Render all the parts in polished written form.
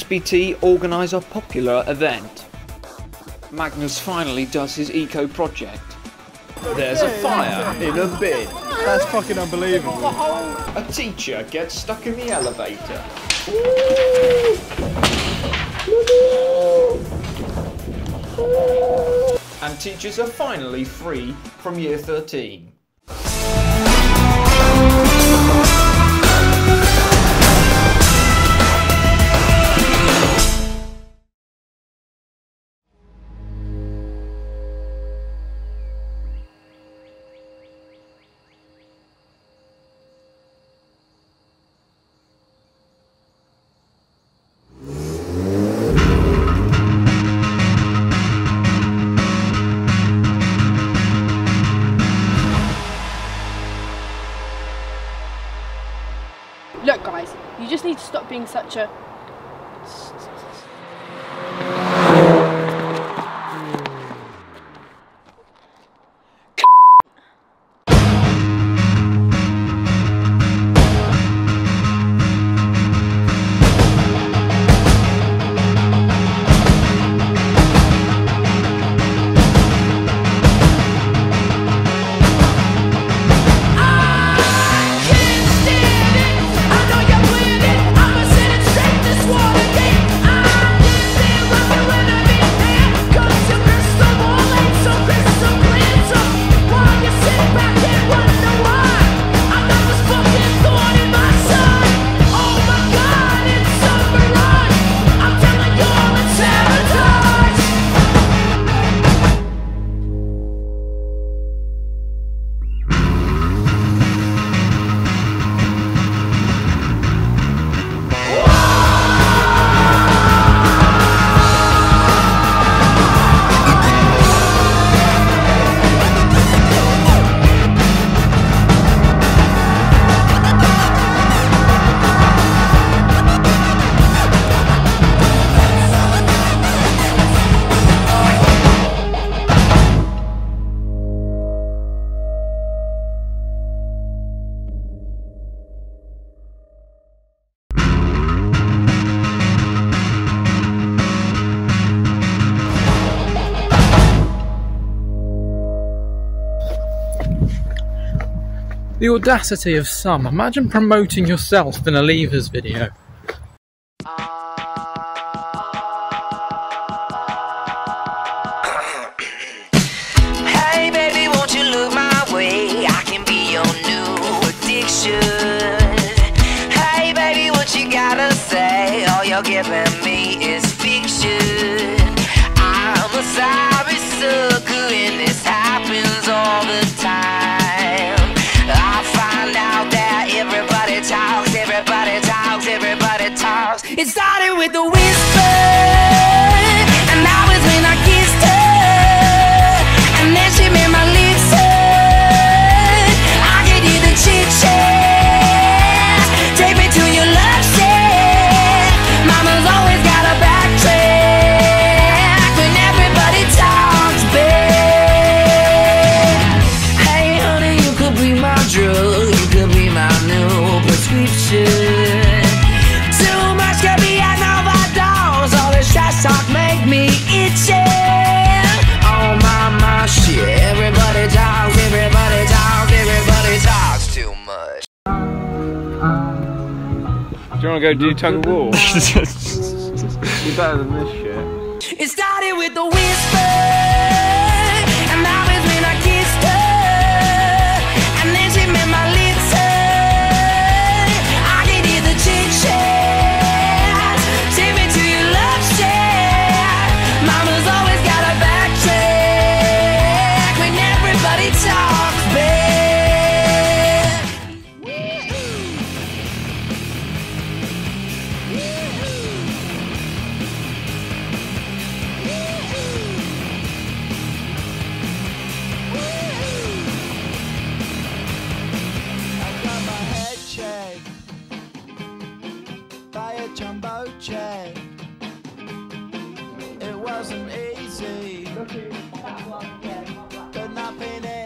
SBT organise a popular event. Magnus finally does his eco project. There's a fire in a bin. That's fucking unbelievable. A teacher gets stuck in the elevator. And teachers are finally free from year 13. Look guys, you just need to stop being such a... The audacity of some. Imagine promoting yourself in a Leavers video. Hey baby, won't you look my way? I can be your new addiction. Hey baby, what you gotta say? All you're giving me is fiction. I'm a sorry sucker and this happens all the time. I find out that everybody talks, everybody talks, everybody talks. It started with a whisper, and that was when I kissed her, and then she made my lips hurt. I could hear the chit chat, take me to your love shack. Mama's always got a backtrack when everybody talks back. Hey honey, you could be my drug, you could be my new prescription. Too much could be an overdose, all this trash talk make me itchy. Oh my shit, everybody talks, everybody talks, everybody talks too much. Do you want to go do tug of war? You're better than this shit. It started with a whisper, and that was when I kissed her, and then she made my lips hurt. I could hear the chit chat, take me to your love shack. Mama's always got a backtrack when everybody talks back. Jumbo jet. It wasn't easy, but nothing else.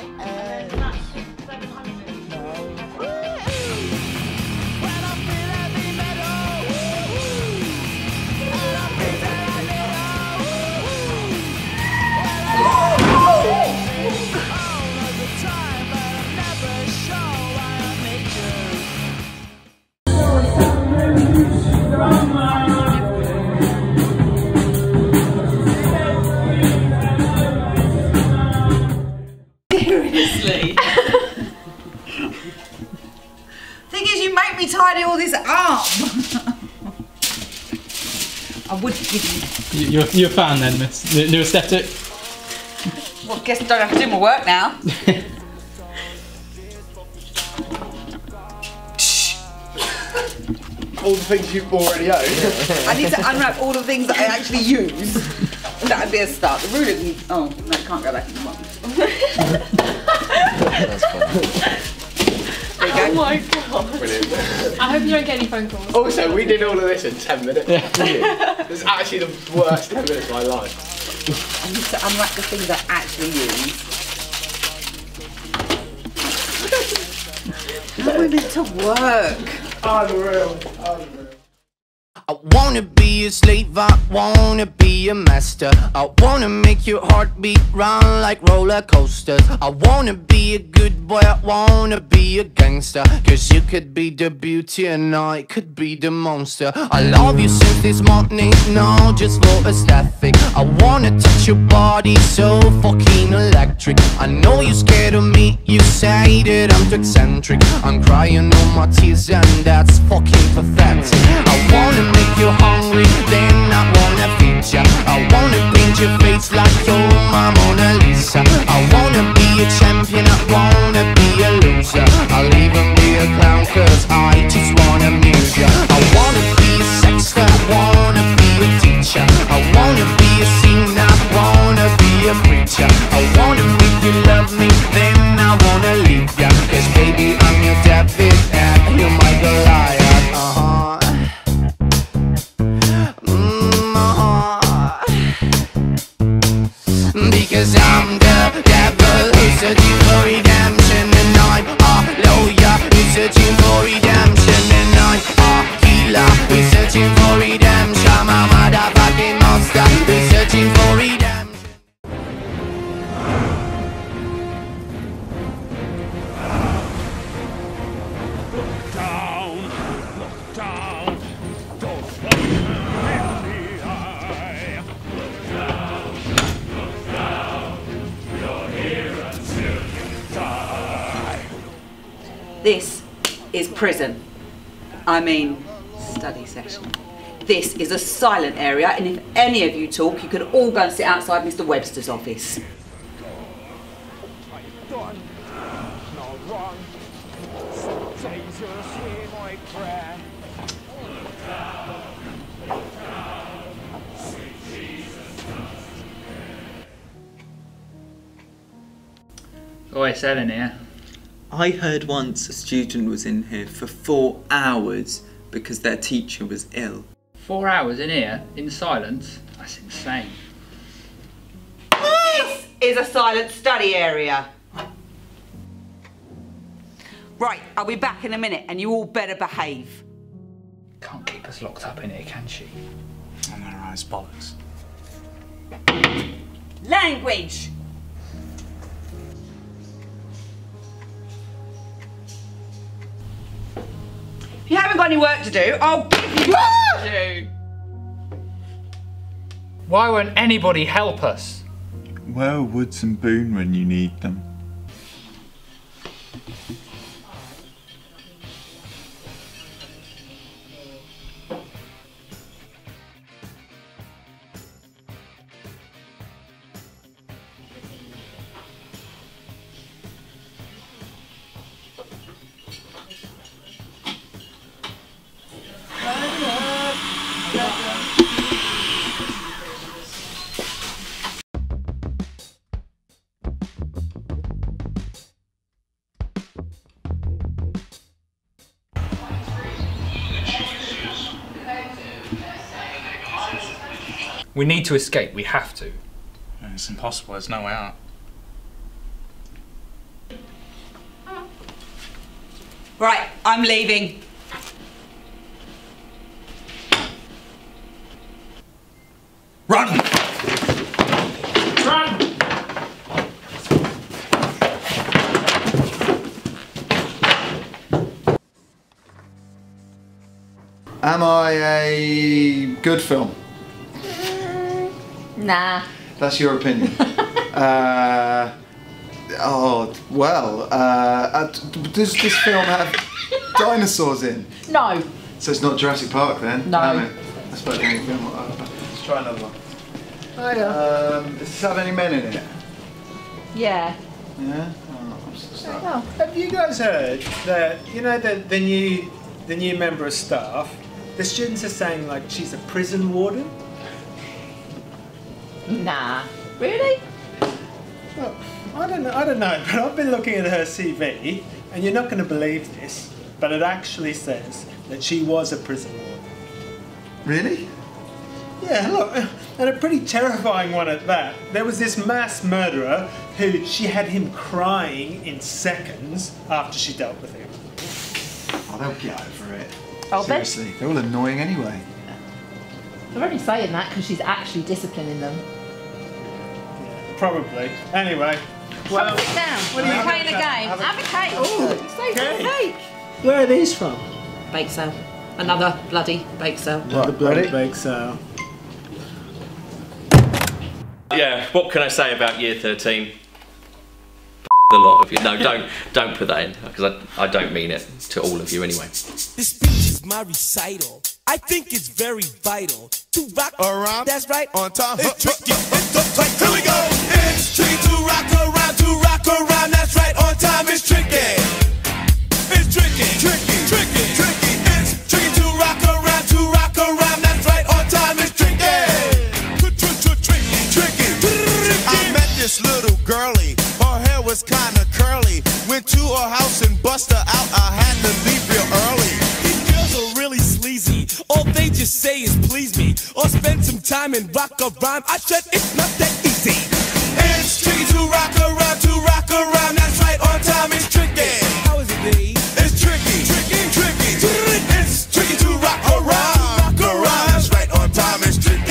No. When I feel heavy metal, I you're a fan then, Miss? New aesthetic? Well, I guess I don't have to do my work now. All the things you've already owned. I need to unwrap all the things that I actually use. That would be a start. The ruler can... Oh, no, it can't go back in the box. That's fun. There you go. Oh my god. Brilliant. I hope you don't get any phone calls. Also, we did all of this in 10 minutes. Yeah. It was actually the worst 10 minutes of my life. I need to unwrap the things I actually use. How am I meant to work? Unreal. I wanna be a slave, I wanna be a master. I wanna make your heartbeat run like roller coasters. I wanna be a good boy, I wanna be a gangster. Cause you could be the beauty and I could be the monster. I love you since this morning, no, just for aesthetic. I wanna touch your body so fucking electric. I know you're scared of me, you say that I'm too eccentric. I'm crying all my tears and that's fucking pathetic. I wanna make you hungry, then I wanna feed ya. I wanna paint your face like you're my Mona Lisa. I wanna be a champion, I wanna be a loser. I'll even be a clown cause I just wanna amuse ya. I wanna be a sexter, I wanna be a teacher. I wanna be a singer, I wanna be a preacher. I wanna make you love me, then I wanna leave ya. Cause baby I'm your David and you're my Goliath. Because I'm the devil who's searching for redemption. And I'm a lawyer who's searching for redemption. And I'm a healer who's searching for redemption. I'm a motherfucking monster who's searching for redemption. Look down, don't look in the eye. Look down, you're here until you die. This is prison. I mean, study session. This is a silent area, and if any of you talk, you can all go and sit outside Mr. Webster's office. Oh, it's Ellen here. I heard once a student was in here for 4 hours because their teacher was ill. 4 hours in here, in silence? That's insane. This is a silent study area. Right, I'll be back in a minute and you all better behave. Can't keep us locked up in here, can she? I know, right, it's bollocks. Language! If you haven't got any work to do, I'll give you work to do. Why won't anybody help us? Where are Woods and Boone when you need them? We need to escape, we have to. It's impossible, there's no way out. Right, I'm leaving. Run! Run! Am I a good film? Nah. That's your opinion. Does this film have dinosaurs in? No. So it's not Jurassic Park then? No. Damn it. That's about the only film. Let's try another one. Hiya. Does this have any men in it? Yeah. Yeah? Oh. Have you guys heard that, you know, the new member of staff, the students are saying like she's a prison warden? Nah. Really? Well, I don't know, but I've been looking at her CV, and you're not going to believe this, but it actually says that she was a prison warden. Really? Yeah, look, and a pretty terrifying one at that. There was this mass murderer who she had him crying in seconds after she dealt with him. Oh, they'll get over it. Oh, seriously, they're all annoying anyway. They're only saying that because she's actually disciplining them. Probably. Anyway, well, sit down. What are you playing a game? Have a cake. Oh, cake. Where are these from? Bake sale. Another bloody bake sale. The bloody bake sale. Yeah, what can I say about year 13? The lot of you. No, don't put that in, because I don't mean it to all of you anyway. This speech is my recital. I think it's very vital to rock around. That's right, on time. It's tricky. It's here we go. It's tricky to rock around. That's right, on time. It's tricky. It's tricky. It's tricky to rock around. That's right, on time. It's tricky. I met this little girlie. Her hair was kinda curly. Went to her house and bust her out. I had to leave real early. These girls are really sleazy. All they just say is please me, or spend some time and rock a rhyme. I said it's not that easy. It's tricky to rock around. That's right, on time. It's tricky. How is it, D? It's tricky. It's tricky to rock around. That's right, on time. It's tricky.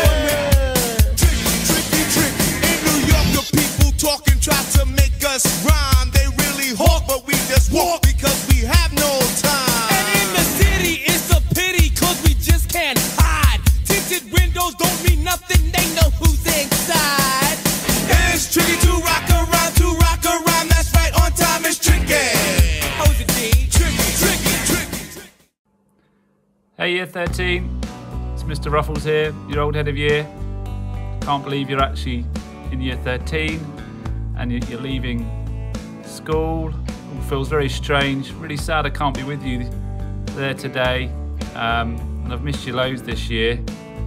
In New York, the people talking try to make us rhyme. They really hawk, but we just walk because we have no time. And in the city, it's a pity, cause we just can't hide. Tinted windows don't mean nothing, they know who's inside. It's tricky to rock around. That's right, on time. It's tricky. How is it, D? Tricky. Hey Year 13, it's Mr Ruffles here, your old head of year. Can't believe you're actually in Year 13 and you're leaving school. It feels very strange, really sad I can't be with you there today. And I've missed you loads this year.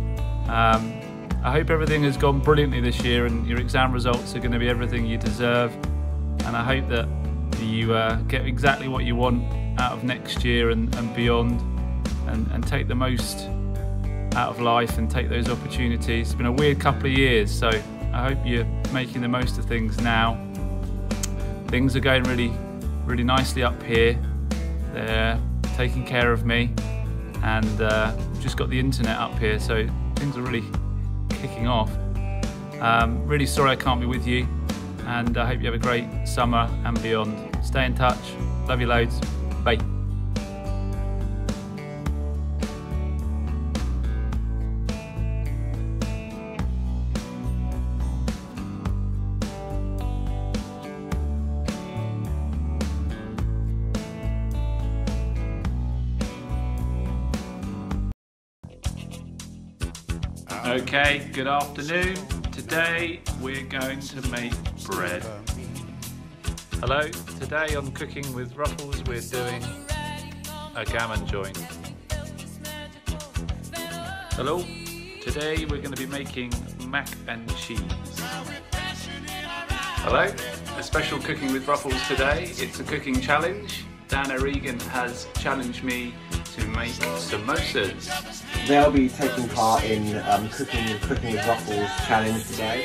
I hope everything has gone brilliantly this year and your exam results are going to be everything you deserve. And I hope that you get exactly what you want out of next year and beyond, and take the most out of life and take those opportunities. It's been a weird couple of years, so I hope you're making the most of things now. Things are going really nicely up here. They're taking care of me, and we've just got the internet up here, so things are really kicking off. Really sorry I can't be with you, and I hope you have a great summer and beyond. Stay in touch. Love you loads. Bye. Okay, good afternoon. Today we're going to make bread. Hello, today on Cooking with Ruffles we're doing a gammon joint. Hello, today we're going to be making mac and cheese. Hello, a special Cooking with Ruffles today. It's a cooking challenge. Dan O'Regan has challenged me to make samosas. They'll be taking part in Cooking with Ruffles challenge today.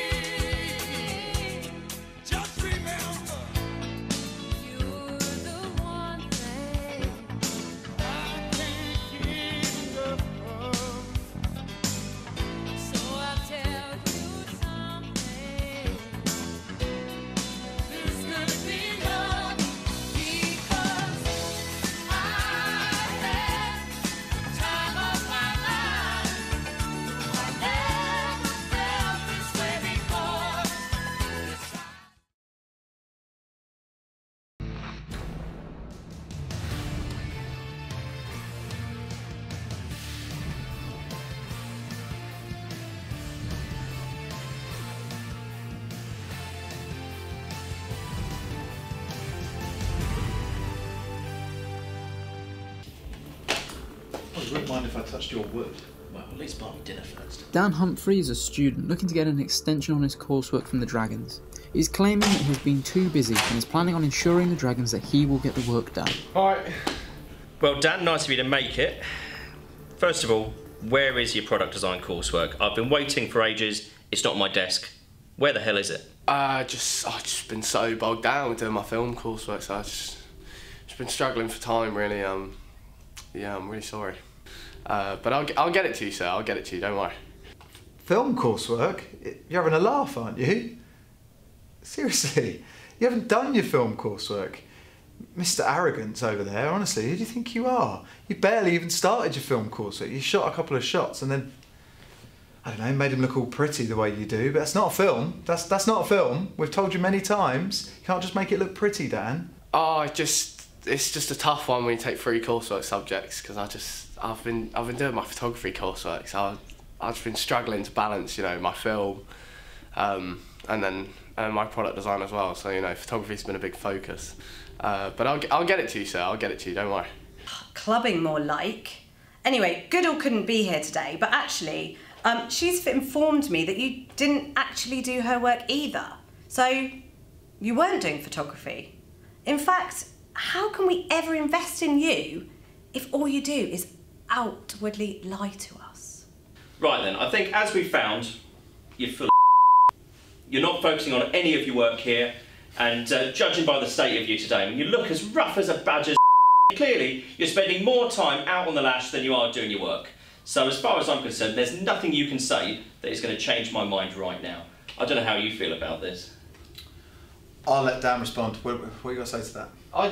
wouldn't mind if I touched your wood. Well, at least buy me dinner first. Dan Humphrey is a student looking to get an extension on his coursework from the Dragons. He's claiming that he has been too busy and is planning on ensuring the Dragons that he will get the work done. Alright. Well, Dan, nice of you to make it. First of all, where is your product design coursework? I've been waiting for ages. It's not on my desk. Where the hell is it? I've just been so bogged down with doing my film coursework, so I've just been struggling for time, really. Yeah, I'm really sorry. But I'll get it to you, sir. I'll get it to you, don't worry. Film coursework? You're having a laugh, aren't you? Seriously, you haven't done your film coursework. Mr. Arrogance over there, honestly, who do you think you are? You barely even started your film coursework. You shot a couple of shots and then, I don't know, made him look all pretty the way you do, but that's not a film. That's not a film. We've told you many times. You can't just make it look pretty, Dan. Oh, it's just a tough one when you take 3 coursework subjects, because I've been doing my photography coursework, so I've been struggling to balance, you know, my film, and then my product design as well. So, you know, photography's been a big focus. But I'll get it to you, sir. I'll get it to you. Don't worry. Clubbing more like. Anyway, Goodall couldn't be here today, but actually, she's informed me that you didn't actually do her work either. So you weren't doing photography. In fact, how can we ever invest in you if all you do is outwardly lie to us? Right then, I think as we found, you're full of You're not focusing on any of your work here, and judging by the state of you today, I mean, you look as rough as a badger's clearly you're spending more time out on the lash than you are doing your work. So as far as I'm concerned, there's nothing you can say that is going to change my mind right now. I don't know how you feel about this. I'll let Dan respond. What are you got to say to that? I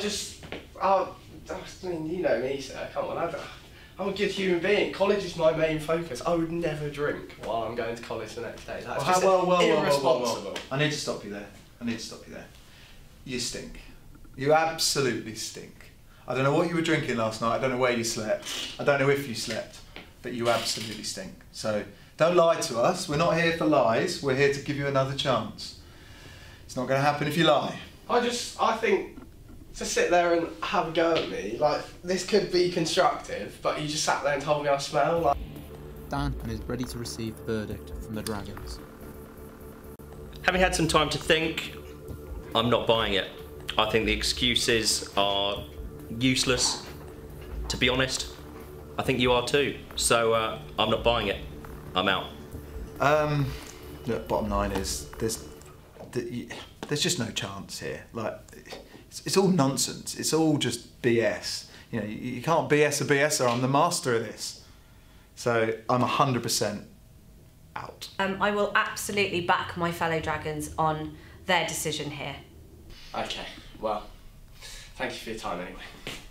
mean, you know me, sir. Come on, I'm a good human being. College is my main focus. I would never drink while I'm going to college the next day. That's just irresponsible. I need to stop you there. You stink. You absolutely stink. I don't know what you were drinking last night. I don't know where you slept. I don't know if you slept. But you absolutely stink. So don't lie to us. We're not here for lies. We're here to give you another chance. It's not going to happen if you lie. I think to sit there and have a go at me, like, this could be constructive, but you just sat there and told me I smell like... Dan is ready to receive the verdict from the Dragons. Having had some time to think, I'm not buying it. I think the excuses are useless, to be honest. I think you are too. So I'm not buying it. I'm out. Look, bottom line is there's just no chance here. Like, it's all nonsense. It's all just BS. You know, you can't BS a BSer. I'm the master of this. So I'm 100% out. I will absolutely back my fellow Dragons on their decision here. Okay, well, thank you for your time anyway.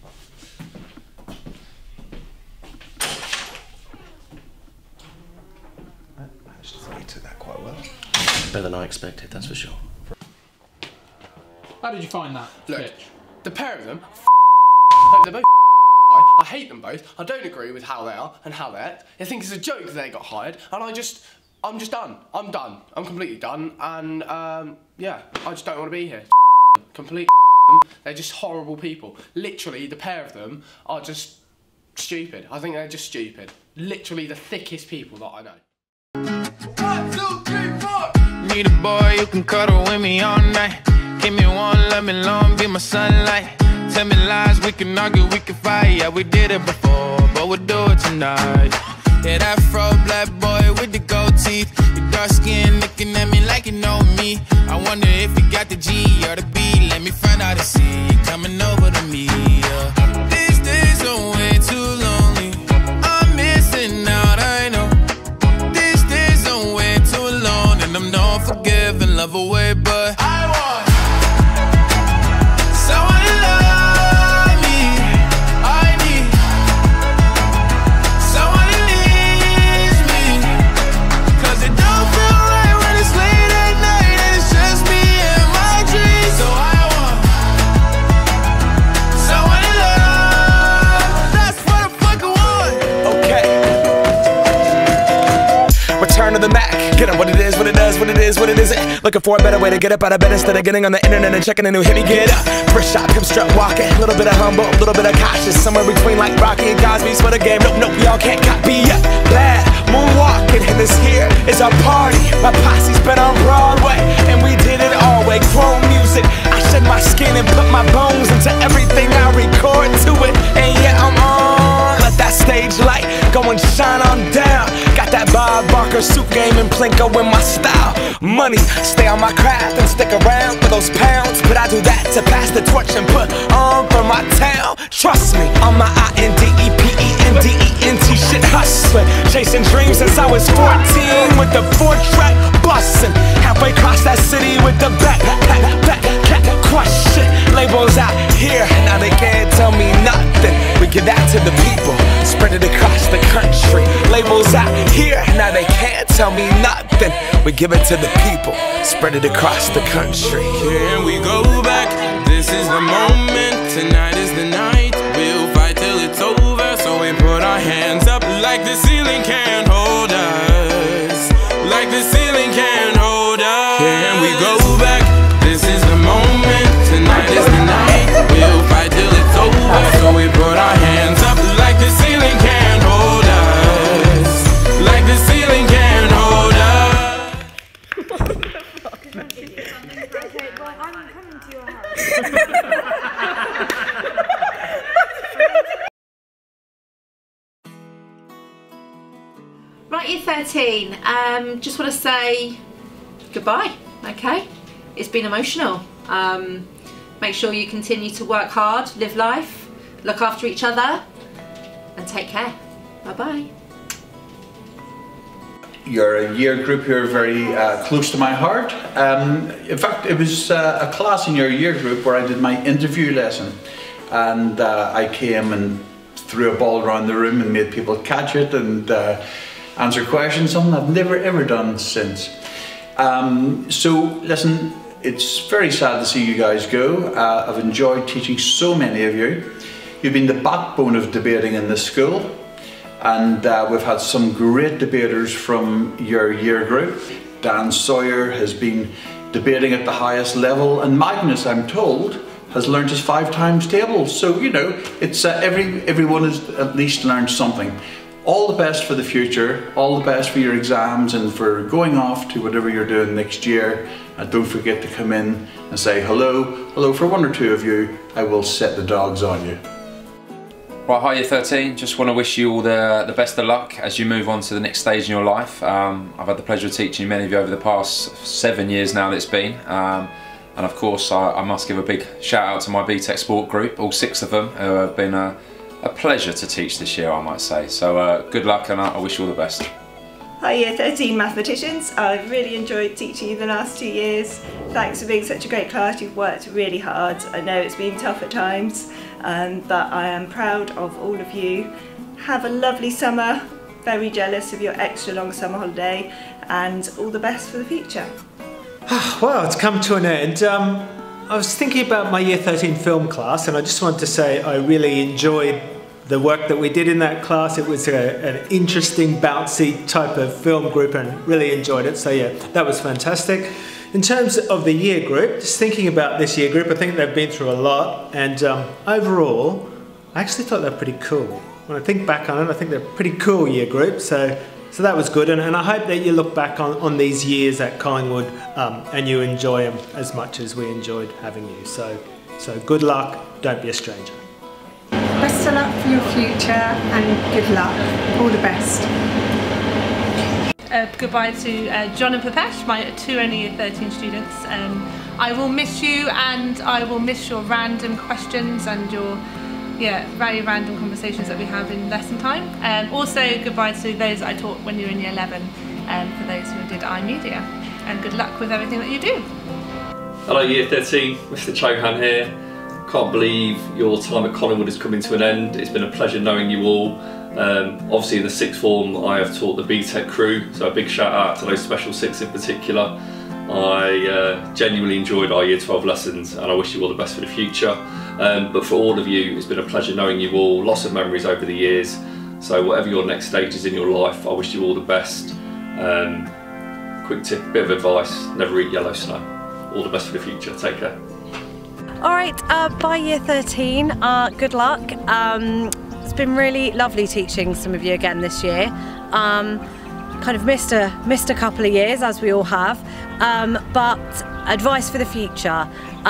I actually thought you took that quite well. Better than I expected, that's for sure. How did you find that? Look, the pair of them, they're both I hate them both. I don't agree with how they are and how they act. I think it's a joke that they got hired, and I'm just done. I'm done. I'm completely done, and yeah, I just don't want to be here. Completely. They're just horrible people. Literally, the pair of them are just stupid. I think they're just stupid. Literally the thickest people that I know. 1, 2, 3, 4. Need a boy who can cuddle with me all night. Give me one, let me long, be my sunlight. Tell me lies, we can argue, we can fight. Yeah, we did it before, but we'll do it tonight. Yeah, that fro black boy with the gold teeth. Your dark skin looking at me like you know me. I wonder if you got the G or the B. Let me find out and see you coming over to me. Yeah. These days are way too lonely. I'm missing out, I know. These days are way too alone, and I'm not forgiving, love away, but I want someone to love me. I need someone who needs me, 'cause it don't feel right when it's late at night and it's just me and my dreams. So I want someone to love. That's what I fucking want. Okay. Return to the Mac. Get up what it is, what it it does, what it is, what it isn't. Looking for a better way to get up out of bed instead of getting on the internet and checking a new hit. Me get up, first shot, pimp strut walking. A little bit of humble, a little bit of cautious. Somewhere between like Rocky and Cosby's for the game. Nope, nope, y'all can't copy yet. Bad moonwalking, and this here is our party. My posse's been on Broadway, and we did it all way. Grown music, I shed my skin and put my bones into everything I record to it. And yeah, I'm on. Let that stage light go and shine on down. Got that Bob Barker suit game and Plinko in my style. Money, stay on my craft and stick around for those pounds. But I do that to pass the torch and put on for my town. Trust me, on my INDEPENDENT shit hustling. Chasing dreams since I was 14 with the 4-track bustin'. Halfway across that city with the back question. Labels out here, now they can't tell me nothing. We give that to the people, spread it across the country. Labels out here, now they can't tell me nothing. We give it to the people, spread it across the country. Can we go back? This is the moment, tonight is the night. We'll fight till it's over, so we put our hands up like the ceiling can't hold us. Like the ceiling can't hold us. Can we go back? This is the moment, tonight is the night. We'll fight till it's over, so we put our hands up like the ceiling can't hold us. Like the ceiling can't hold us. Right, year 13, just want to say goodbye, okay? It's been emotional. Make sure you continue to work hard, live life, look after each other, and take care. Bye-bye. You're a year group who are very close to my heart. In fact, it was a class in your year group where I did my interview lesson, and I came and threw a ball around the room and made people catch it and answer questions, something I've never ever done since. So listen, it's very sad to see you guys go. I've enjoyed teaching so many of you. You've been the backbone of debating in this school, and we've had some great debaters from your year group. Dan Sawyer has been debating at the highest level, and Magnus, I'm told, has learned his 5 times table. So, you know, it's everyone has at least learned something. All the best for the future, all the best for your exams and for going off to whatever you're doing next year. And don't forget to come in and say hello. Hello for 1 or 2 of you. I will set the dogs on you. Right, hi year 13, just want to wish you all the best of luck as you move on to the next stage in your life. I've had the pleasure of teaching many of you over the past 7 years now that it's been. And of course I must give a big shout out to my BTEC sport group, all 6 of them, who have been a pleasure to teach this year, I might say. So good luck, and I wish you all the best. Hi year 13 mathematicians, I've really enjoyed teaching you the last 2 years. Thanks for being such a great class, you've worked really hard. I know it's been tough at times, but I am proud of all of you. Have a lovely summer, very jealous of your extra long summer holiday, and all the best for the future. Well, it's come to an end. I was thinking about my year 13 film class, and I just wanted to say I really enjoyed the work that we did in that class. It was an interesting, bouncy type of film group, and really enjoyed it. So yeah, that was fantastic. In terms of the year group, just thinking about this year group, I think they've been through a lot, and overall, I actually thought they were pretty cool. When I think back on it, I think they're a pretty cool year group. So that was good, and I hope that you look back on these years at Collingwood and you enjoy them as much as we enjoyed having you. So good luck, don't be a stranger. Best of luck for your future and good luck. All the best. Goodbye to John and Papesh, my 2 only year 13 students. I will miss you, and I will miss your random questions and your very random conversations that we have in lesson time. Also goodbye to those that I taught when you were in year 11, for those who did iMedia, and good luck with everything that you do. Hello year 13, Mr Chauhan here. Can't believe your time at Collingwood is coming to an end. It's been a pleasure knowing you all. Obviously in the sixth form I have taught the BTEC crew, so a big shout out to those special 6 in particular. I genuinely enjoyed our year 12 lessons, and I wish you all the best for the future. But for all of you, it's been a pleasure knowing you all, lots of memories over the years. So whatever your next stage is in your life, I wish you all the best. quick tip, bit of advice, never eat yellow snow. All the best for the future, take care. Alright, bye year 13, good luck. It's been really lovely teaching some of you again this year. Kind of missed a couple of years, as we all have, but advice for the future,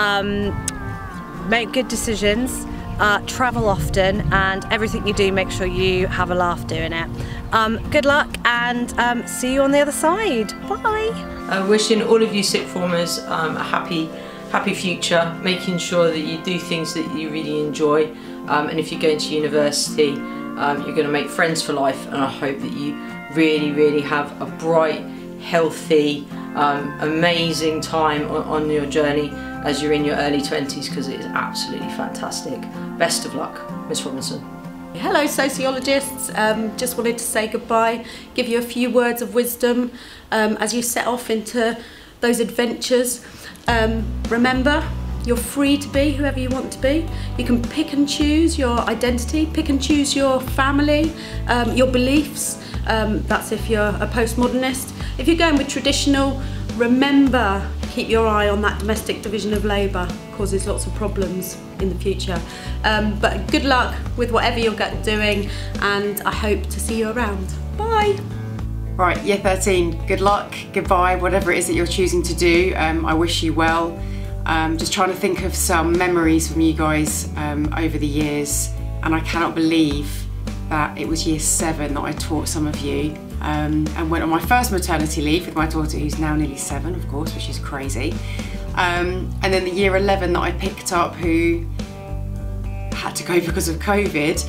make good decisions, travel often, and everything you do, make sure you have a laugh doing it. Good luck, and see you on the other side. Bye. Wishing all of you sixth formers a happy future, making sure that you do things that you really enjoy, and if you're going to university, you're going to make friends for life, and I hope that you really have a bright, healthy, amazing time on your journey as you're in your early 20s, because it is absolutely fantastic. Best of luck, Miss Robinson. Hello sociologists, just wanted to say goodbye, give you a few words of wisdom as you set off into those adventures. Remember, you're free to be whoever you want to be. You can pick and choose your identity, pick and choose your family, your beliefs. That's if you're a postmodernist. If you're going with traditional, remember, keep your eye on that domestic division of labour, causes lots of problems in the future. But good luck with whatever you're doing, and I hope to see you around. Bye. Right, year 13, good luck, goodbye, whatever it is that you're choosing to do. I wish you well. Just trying to think of some memories from you guys over the years, and I cannot believe that it was year 7 that I taught some of you, and went on my first maternity leave with my daughter, who's now nearly 7, of course, which is crazy. And then the year 11 that I picked up, who had to go because of COVID,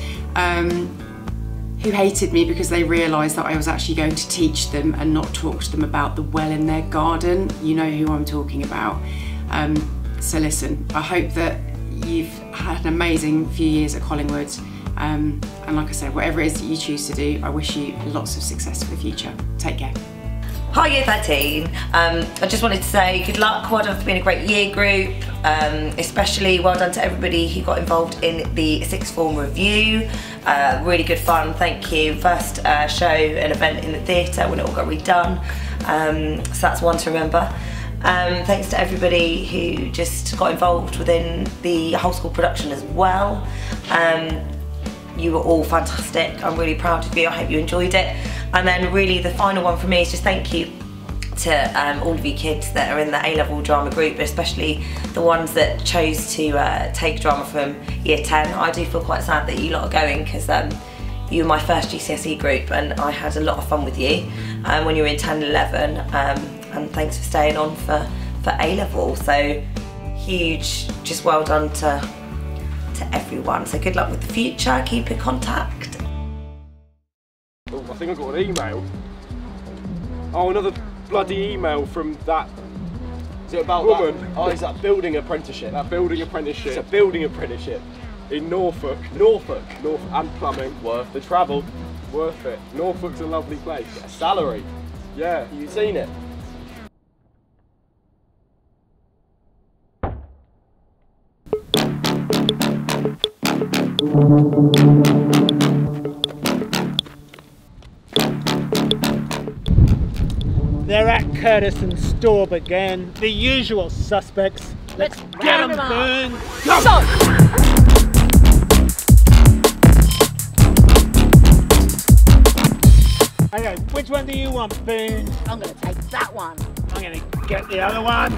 who hated me because they realised that I was actually going to teach them and not talk to them about the well in their garden. You know who I'm talking about. So listen, I hope that you've had an amazing few years at Collingwood, and like I said, whatever it is that you choose to do, I wish you lots of success for the future. Take care. Hi year 13, I just wanted to say good luck, well done for being a great year group, especially well done to everybody who got involved in the sixth form review. Really good fun, thank you. First show and event in the theatre when it all got redone, so that's one to remember. Thanks to everybody who just got involved within the whole school production as well. You were all fantastic, I'm really proud of you, I hope you enjoyed it. And then really the final one for me is just thank you to all of you kids that are in the A-level drama group, especially the ones that chose to take drama from year 10. I do feel quite sad that you lot are going, because you were my first GCSE group and I had a lot of fun with you when you were in 10 and 11, and thanks for staying on for A-level. So huge, just well done to everyone. So good luck with the future, keep in contact. Oh, I think I got an email. Oh, another bloody email from that. Is it about woman? That? Oh, is that building apprenticeship? That building apprenticeship. It's a building apprenticeship in Norfolk. Norfolk, and plumbing. Worth the travel. Worth it. Norfolk's a lovely place. Get a salary. Yeah, you seen it? They're at Curtis and Staub again. The usual suspects. Let's get them, Boone. Go! Okay, which one do you want, Boone? I'm going to take that one. I'm going to get the other one.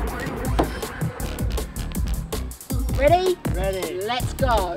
Ready? Ready. Let's go.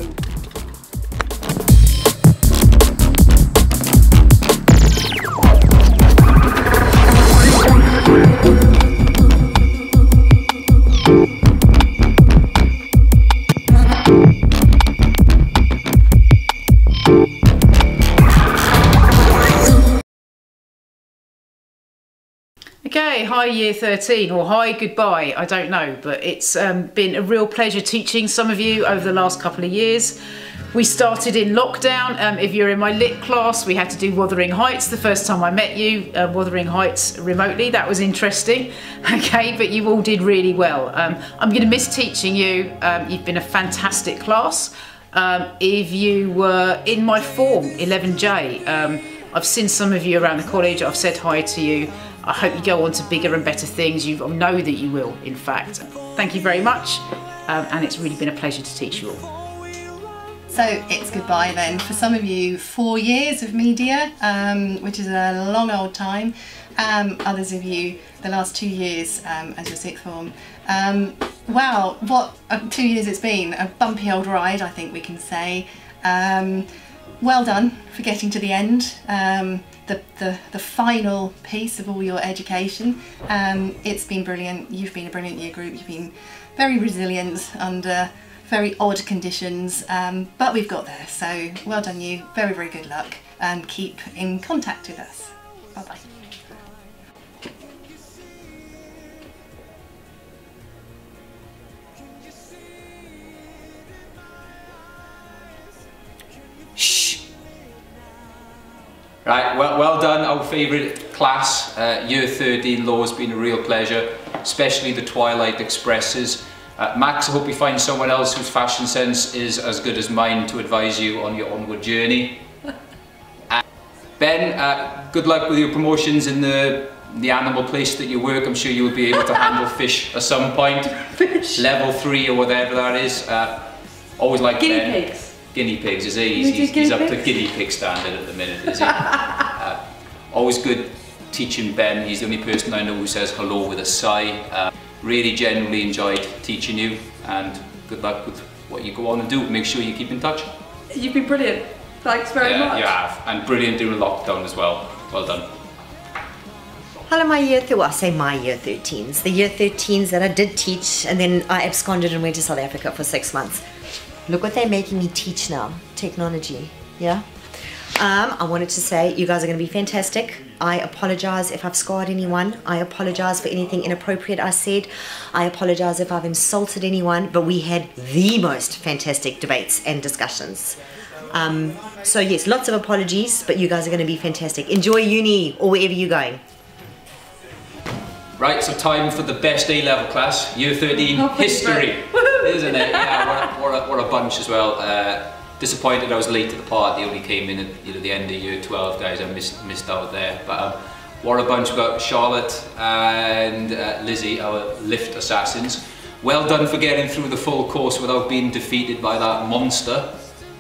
Okay, hi year 13, or hi goodbye, I don't know, but it's been a real pleasure teaching some of you over the last couple of years. We started in lockdown. If you're in my lit class, we had to do Wuthering Heights the first time I met you, Wuthering Heights remotely. That was interesting, okay, but you all did really well. I'm going to miss teaching you. You've been a fantastic class. If you were in my form, 11J, I've seen some of you around the college, I've said hi to you. I hope you go on to bigger and better things. You know that you will, in fact. Thank you very much, and it's really been a pleasure to teach you all. So it's goodbye then. For some of you, 4 years of media, which is a long old time. Others of you, the last 2 years as your sixth form. Wow, what 2 years it's been. A bumpy old ride, I think we can say. Well done for getting to the end. The final piece of all your education. It's been brilliant. You've been a brilliant year group. You've been very resilient under very odd conditions, but we've got there. So well done you. Very, very good luck, and keep in contact with us. Bye bye. Right, well done, our favourite class. Year 13 law has been a real pleasure, especially the Twilight Expresses. Max, I hope you find someone else whose fashion sense is as good as mine to advise you on your onward journey. Ben, good luck with your promotions in the animal place that you work. I'm sure you will be able to handle fish at some point. Fish? Level 3 or whatever that is. Always like Guinea Ben. pigs. Guinea pigs, is he? He's up to guinea pig standard at the minute, is he? Always good teaching Ben. He's the only person I know who says hello with a sigh. Really genuinely enjoyed teaching you, and good luck with what you go on and do. Make sure you keep in touch. You've been brilliant. Thanks very much. You have, and brilliant during lockdown as well. Well done. Hello my year 13s. The year 13s that I did teach, and then I absconded and went to South Africa for 6 months. Look what they're making me teach now. Technology, yeah? I wanted to say you guys are going to be fantastic. I apologise if I've scarred anyone. I apologise for anything inappropriate I said. I apologise if I've insulted anyone, but we had the most fantastic debates and discussions. So yes, lots of apologies, but you guys are going to be fantastic. Enjoy uni or wherever you're going. Right, so time for the best A-level class, Year 13 History, isn't it? Yeah, what a bunch as well. Disappointed I was late to the party. Only came in at the end of Year 12, guys. I missed out there. But what a bunch. We've got Charlotte and Lizzie, our lift assassins. Well done for getting through the full course without being defeated by that monster.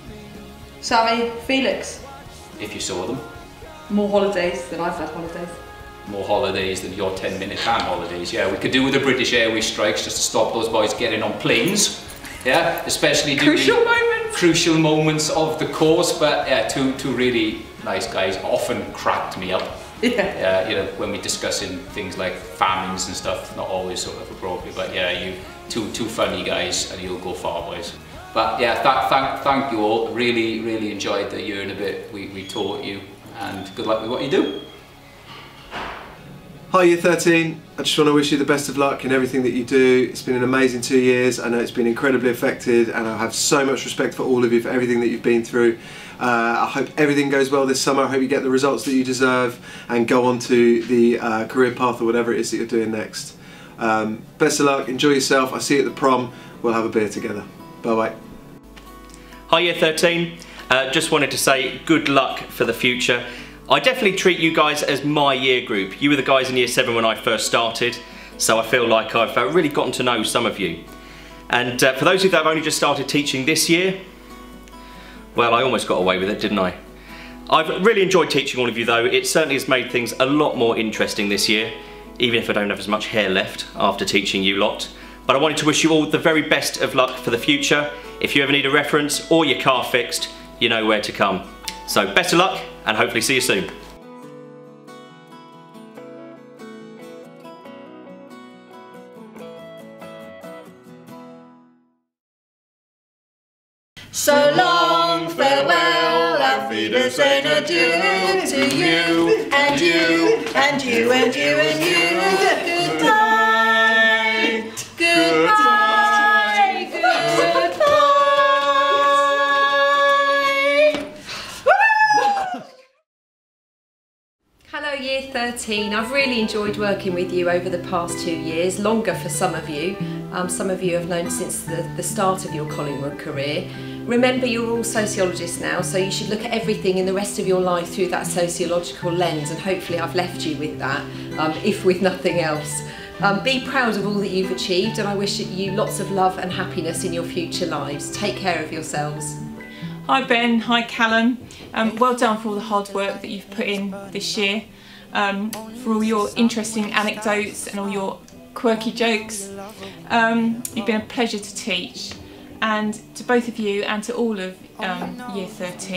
Sammy, Felix. If you saw them. More holidays than I've had holidays. More holidays than your 10-minute time holidays. Yeah, we could do with the British Airways strikes just to stop those boys getting on planes. Yeah, especially during crucial moments of the course. But yeah, two really nice guys. Often cracked me up. Yeah. When we're discussing things like famines and stuff, not always sort of appropriate. But yeah, you two funny guys, and you'll go far, boys. But yeah, thank you all. Really enjoyed the year and a bit we taught you, and good luck with what you do. Hi Year 13, I just want to wish you the best of luck in everything that you do. It's been an amazing 2 years. I know it's been incredibly affected, and I have so much respect for all of you for everything that you've been through. I hope everything goes well this summer. I hope you get the results that you deserve and go on to the career path or whatever it is that you're doing next. Best of luck, enjoy yourself. I'll see you at the prom. We'll have a beer together. Bye bye. Hi Year 13, just wanted to say good luck for the future. I definitely treat you guys as my year group. You were the guys in Year 7 when I first started, so I feel like I've really gotten to know some of you. And for those of you that have only just started teaching this year, well, I almost got away with it, didn't I? I've really enjoyed teaching all of you though. It certainly has made things a lot more interesting this year, even if I don't have as much hair left after teaching you lot. But I wanted to wish you all the very best of luck for the future. If you ever need a reference or your car fixed, you know where to come. So best of luck, and hopefully see you soon. So long, farewell, auf Wiedersehen, adieu to you, and you, and you, and you, and you. Goodbye, goodbye, goodbye. Hello Year 13, I've really enjoyed working with you over the past 2 years, longer for some of you. Some of you have known since the start of your Collingwood career. Remember, you're all sociologists now, so you should look at everything in the rest of your life through that sociological lens, and hopefully I've left you with that. if with nothing else. Be proud of all that you've achieved, and I wish you lots of love and happiness in your future lives. Take care of yourselves. Hi Ben, hi Callum. Well done for all the hard work that you've put in this year, for all your interesting anecdotes and all your quirky jokes. You've been a pleasure to teach, and to both of you and to all of Year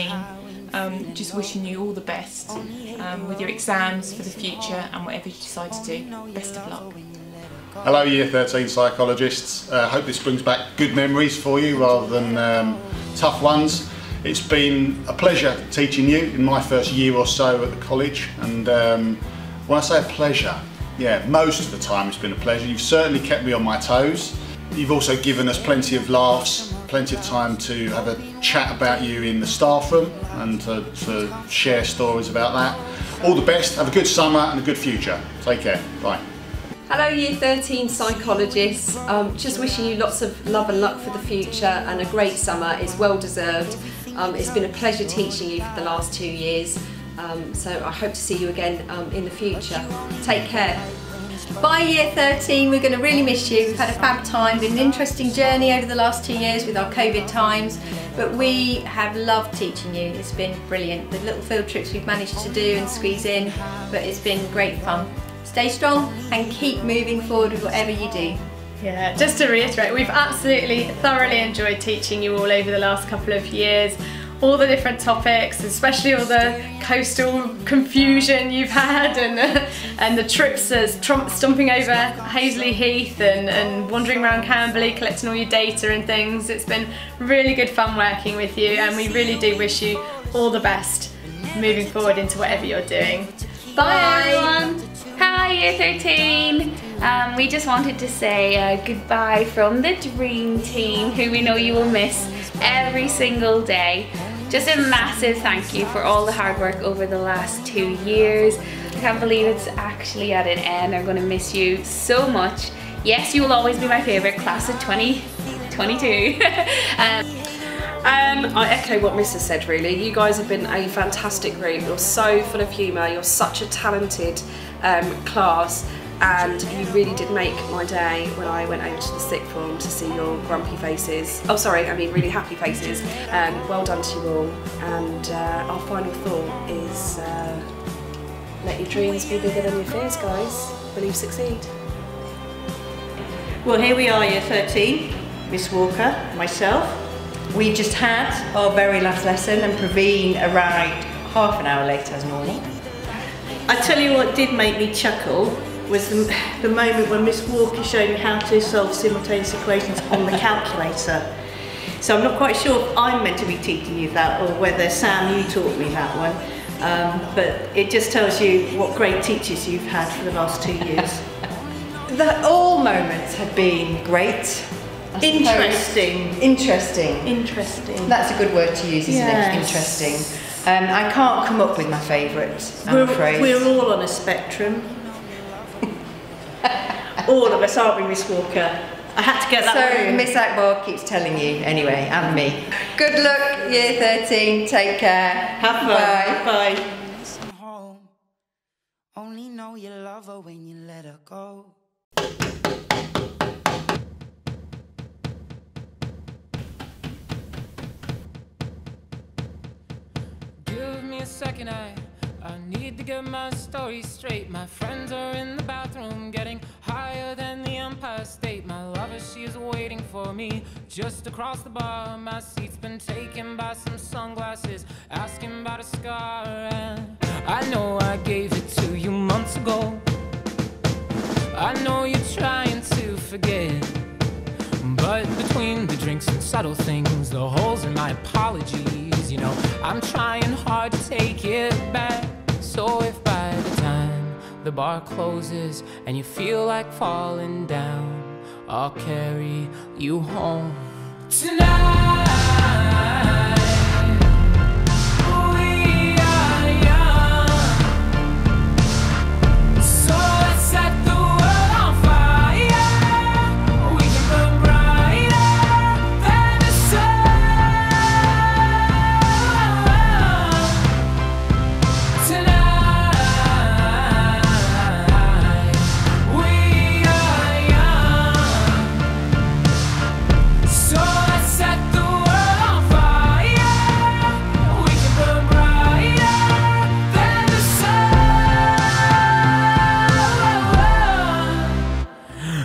13, just wishing you all the best with your exams for the future and whatever you decide to do. Best of luck. Hello Year 13 psychologists. Hope this brings back good memories for you rather than tough ones. It's been a pleasure teaching you in my first year or so at the college, and when I say a pleasure, yeah, most of the time it's been a pleasure. You've certainly kept me on my toes. You've also given us plenty of laughs, plenty of time to have a chat about you in the staff room and to share stories about that. All the best, have a good summer and a good future. Take care, bye. Hello Year 13 psychologists, just wishing you lots of love and luck for the future and a great summer. It's well deserved. It's been a pleasure teaching you for the last 2 years, so I hope to see you again in the future. Take care. Bye Year 13, we're going to really miss you. We've had a fab time, been an interesting journey over the last 2 years with our COVID times, but we have loved teaching you. It's been brilliant. The little field trips we've managed to do and squeeze in, but it's been great fun. Stay strong and keep moving forward with whatever you do. Yeah, just to reiterate, we've absolutely thoroughly enjoyed teaching you all over the last couple of years. All the different topics, especially all the coastal confusion you've had, and the trips as stomping over Hazley Heath and wandering around Camberley collecting all your data and things. It's been really good fun working with you, and we really do wish you all the best moving forward into whatever you're doing. Bye everyone! Hi Year 13! We just wanted to say goodbye from the Dream Team, who we know you will miss every single day. Just a massive thank you for all the hard work over the last 2 years. I can't believe it's actually at an end. I'm going to miss you so much. Yes, you will always be my favourite class of 2022. I echo what Miss has said really. You guys have been a fantastic group. You're so full of humour. You're such a talented class, and you really did make my day when I went over to the sixth form to see your grumpy faces. Oh sorry, I mean really happy faces. Well done to you all, and our final thought is let your dreams be bigger than your fears, guys. Will you succeed? Well, here we are, Year 13, Miss Walker, myself. We've just had our very last lesson, and Praveen arrived half an hour late as normal. I tell you what did make me chuckle was the moment when Miss Walker showed me how to solve simultaneous equations on the calculator. So I'm not quite sure if I'm meant to be teaching you that, or whether Sam, you taught me that one. But it just tells you what great teachers you've had for the last 2 years. All moments have been great. Interesting. That's a good word to use, isn't it? Interesting. I can't come up with my favourite, I'm afraid. We're all on a spectrum. All of us, aren't we, Miss Walker? I had to get that one in. Miss Akbar keeps telling you, anyway, and me. Good luck, Year 13. Take care. Have fun. Bye. Bye. Only know you love her when you let her go. Give me a second, I need to get my story straight. My friends are in the bathroom getting higher than the Empire State. My lover, she is waiting for me just across the bar. My seat's been taken by some sunglasses asking about a scar, and I know I gave it to you months ago. I know you're trying to forget, but between the drinks and subtle things, the holes in my apologies, you know, I'm trying hard to take it back. So if by the time the bar closes and you feel like falling down, I'll carry you home tonight. We are young, so let's set the world on fire. We can burn brighter than the sun tonight.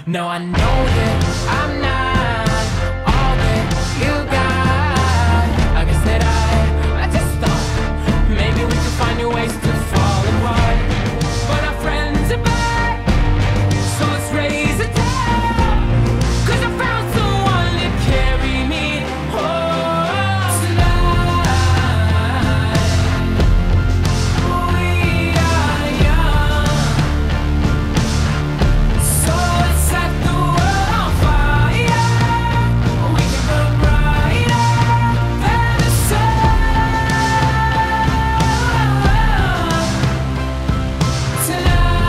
No, I know that I'm not all that you got. I guess that I just thought maybe we could find new ways to fall apart. But our friends are back, so let's raise a toast. 'Cause I found someone to carry me home tonight. We are young, so let's set the world on fire. We can burn brighter than the sun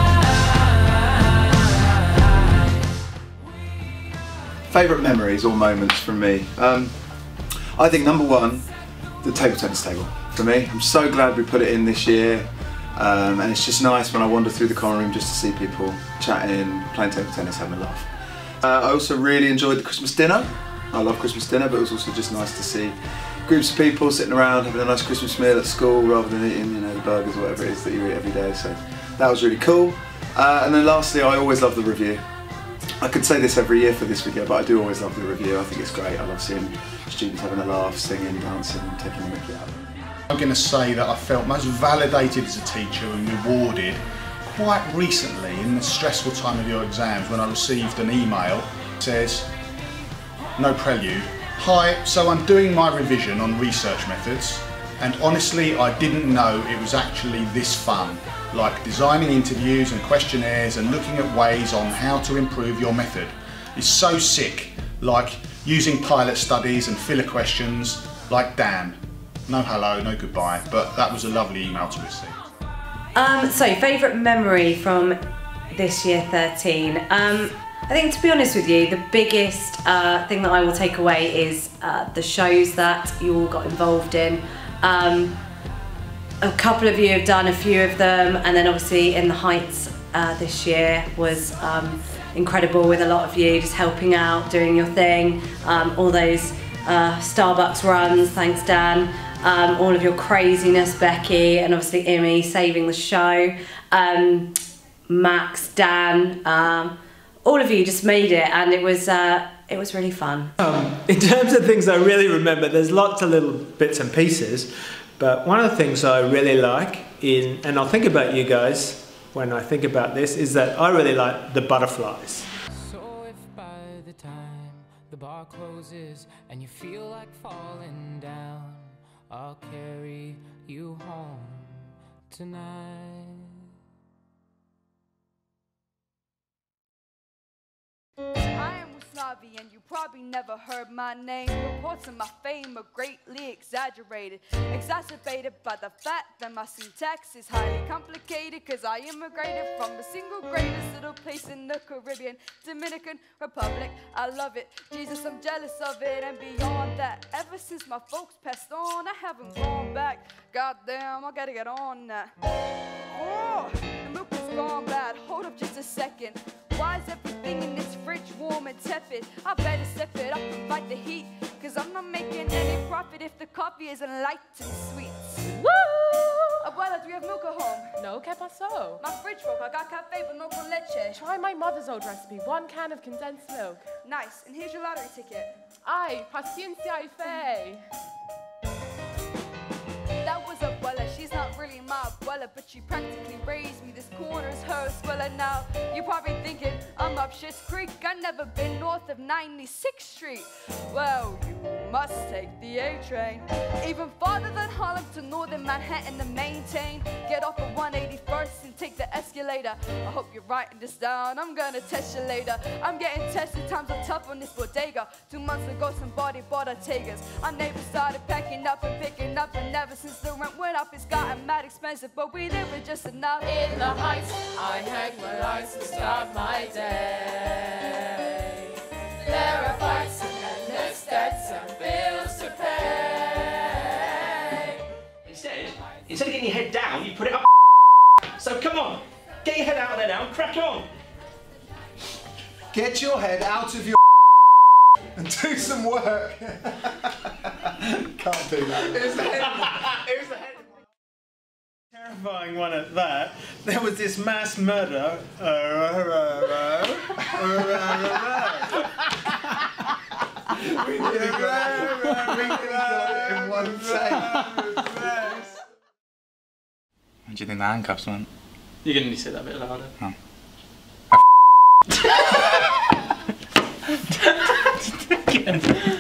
tonight. Favourite memories or moments from me? I think number one, the table tennis table for me. I'm so glad we put it in this year, and it's just nice when I wander through the common room just to see people chatting, playing table tennis, having a laugh. I also really enjoyed the Christmas dinner. I love Christmas dinner, but it was also just nice to see groups of people sitting around having a nice Christmas meal at school rather than eating, you know, the burgers or whatever it is that you eat every day. So that was really cool. And then lastly, I always love the review. I could say this every year for this video, but I do always love the review. I think it's great. I love seeing students having a laugh, singing, dancing, and taking the mickey out. I'm going to say that I felt most validated as a teacher and rewarded quite recently in the stressful time of your exams when I received an email that says, no prelude, hi, so I'm doing my revision on research methods, and honestly I didn't know it was actually this fun, like designing interviews and questionnaires and looking at ways on how to improve your method. It's so sick, like using pilot studies and filler questions, like Dan. No hello, no goodbye, but that was a lovely email to receive. So favourite memory from this year 13. I think, to be honest with you, the biggest thing that I will take away is the shows that you all got involved in. A couple of you have done a few of them, and then obviously In the Heights this year was incredible with a lot of you just helping out, doing your thing. All those Starbucks runs, thanks Dan. All of your craziness, Becky, and obviously Imi saving the show. Max, Dan, all of you just made it, and it was really fun. In terms of things I really remember, there's lots of little bits and pieces, but one of the things I really like and I'll think about you guys when I think about this, is that I really like the butterflies. So if by the time the bar closes and you feel like falling down, I'll carry you home tonight. I am Wasabi, and you probably never heard my name. Reports of my fame are greatly exaggerated, exacerbated by the fact that my syntax is highly complicated, cause I immigrated from the single greatest little place in the Caribbean, Dominican Republic. I love it, Jesus, I'm jealous of it, and beyond that, ever since my folks passed on, I haven't gone back. Goddamn, I gotta get on that. Oh, the milk is gone bad, hold up just a second. Why is everything in this fridge warm and tepid? I better step it up and fight the heat, cause I'm not making any profit if the coffee isn't light and sweet. Woo! Abuela, do we have milk at home? No, ¿qué pasó? My fridge broke. I got cafe but no con leche. Try my mother's old recipe, 1 can of condensed milk. Nice, and here's your lottery ticket. Ay, paciencia y fe. That was Abuela, she's not really my abuela, but she practically raised me. This corner is her escuela now. You're probably thinking I'm up Schitt's Creek. I've never been north of 96th Street. Well, you must take the A train. Even farther than Harlem to northern Manhattan to maintain. Get off at 181st and take the escalator. I hope you're writing this down, I'm gonna test you later. I'm getting tested, times are tough on this bodega. 2 months ago somebody bought Ortega's. Our neighbors started packing up and picking up, and ever since the rent went up it's gotten mad expensive, but we live with just enough. In the Heights, I hang my lights to start my day. There are fights and endless debts and bills to pay. Instead of getting your head down, you put it up. So come on, get your head out of there now and crack on. Get your head out of your and do some work. Can't do that. It was the head. It was the head. horrifying one at that. There was this mass murder. We got it in one take. What do you think the handcuffs meant? You're going to need to say that a bit louder. Oh.